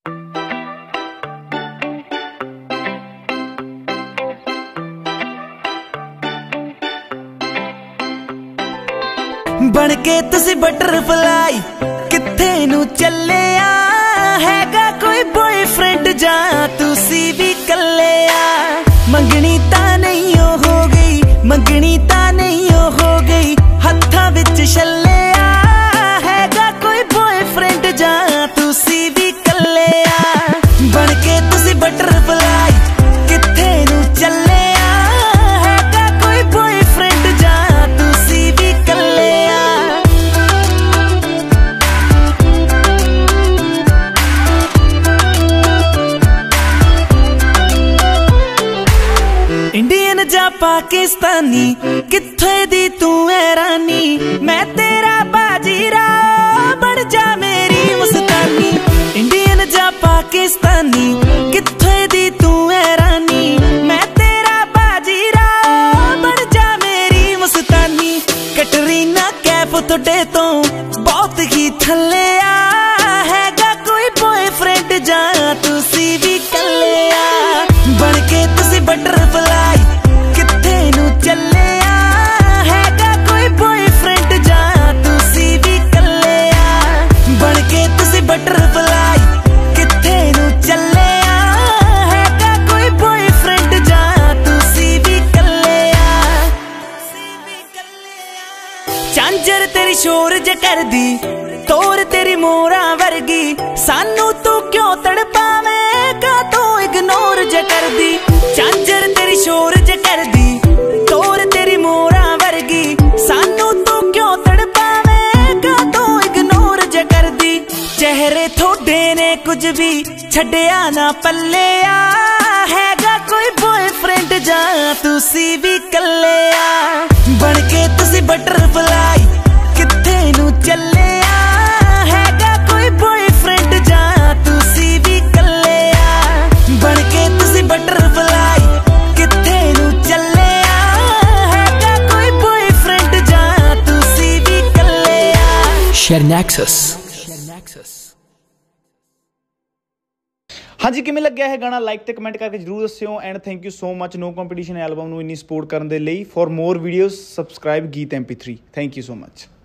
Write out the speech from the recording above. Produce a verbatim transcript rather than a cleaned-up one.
बन के तुसी बटरफ्लाई किथे नू चलिया हैगा कोई बॉयफ्रेंड जा तुसी भी कलिया। मंगनी ता नहीं हो गई, मंगनी ता नहीं हो गई, हत्थां विच छलिया हैगा कोई बॉयफ्रेंड जा तुसी भी कलिया। बन के तुसी बटरफ्लाई किथे नू चलिया हैगा कोई बॉयफ्रेंड जा तुसी भी कलिया। इंडियन जा पाकिस्तानी किथे दी तू है रानी, मैं तेरा बाजीरा बन जा मेरी मस्तानी। इंडियन जा पाकिस्तानी किथे दी तू है रानी, मैं तेरा बाजीरा बन जा मेरी मस्तानी। कैटरीना कैफ थोड़े तो बहुत ही थले आ हैगा कोई बॉयफ्रेंड जा तुसी भी कलिया। बन के तुसी बटरफ्लाई किथे नू चलिया हैगा कोई बॉयफ्रेंड जा तुसी भी कलिया। बन के तुसी बटरफ्लाई किथे नू चलिया हैगा कोई बॉयफ्रेंड जा तुसी भी कलिया। झांझर तेरी शोर ज कर दी तोर तेरी मोरा वर्गी, सानू तू क्यों तड़पावे का तू इग्नोर ज कर दी। झांझर तेरी शोर ज कर दी तोर तेरी मोरा वर्गी, सानू तू क्यों तड़पावे का तू इग्नोर ज कर दी। चेहरे थोड़े ने कुछ भी छड़िया ना पल्लिया हैगा कोई बॉयफ्रेंड जा तुसी भी कलिया। बन के तुसी बटरफ्लाई किथे नू चलिया हैगा कोई बॉयफ्रेंड जा तुसी भी कलिया। बन के तुसी बटरफ्लाई किथे नू चलिया हैगा कोई बॉयफ्रेंड जा तुसी भी कलिया। Share nexus. हाँ जी, किमें लग्या है गाना लाइक ते कमेंट करके जरूर दस्सिओ। And thank you so much no competition album नू इन्नी सपोर्ट करन दे लई। For more videos subscribe Geet M P three. Thank you so much.